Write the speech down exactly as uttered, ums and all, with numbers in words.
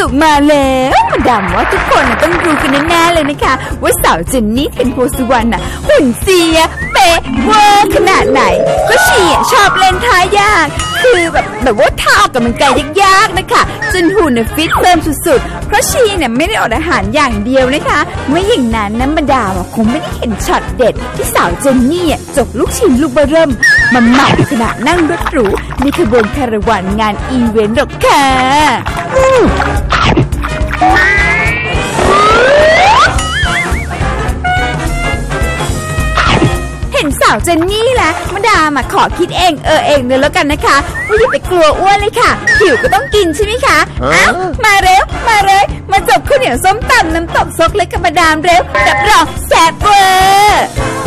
สุมาแล้วมาดามว่าทุกคนต้องรู้กันแน่ๆเลยนะคะว่าสาวเจนนี่เทียนโพสุวรรณน่ะหุ่นเสียเป๊ะเวอร์ขนาดไหนก็ชีชอบเล่นท่ายากคือแบบแบบว่าท่าออกกำลังกายยากๆนะคะจนหุ่นฟิตเฟิร์มสุดๆเพราะชีเนี่ยไม่ได้อดอาหารอย่างเดียวนะคะไม่อย่างนั้นน้ำมาดามคงไม่ได้เห็นช็อตเด็ดที่สาวเจนนี่จกลูกชิ้นลูกเบอร์เริ่มมาเหมาขณะนั่งรถหรูในขบวนคาราวานงานอีเวนต์หรอกค่ะเห็นสาวเจนนี่แล้วมาดามขอคิดเองเออเองเลยแล้วกันนะคะว่าอย่าไปกลัวอ้วนเลยค่ะหิวก็ต้องกินใช่ไหมคะอ้าวมาเร็วมาเลยมาจบข้าวเหนียวส้มตำน้ำตกซกเล็กกับมาดามเร็วรับรองแซ่บเวอร์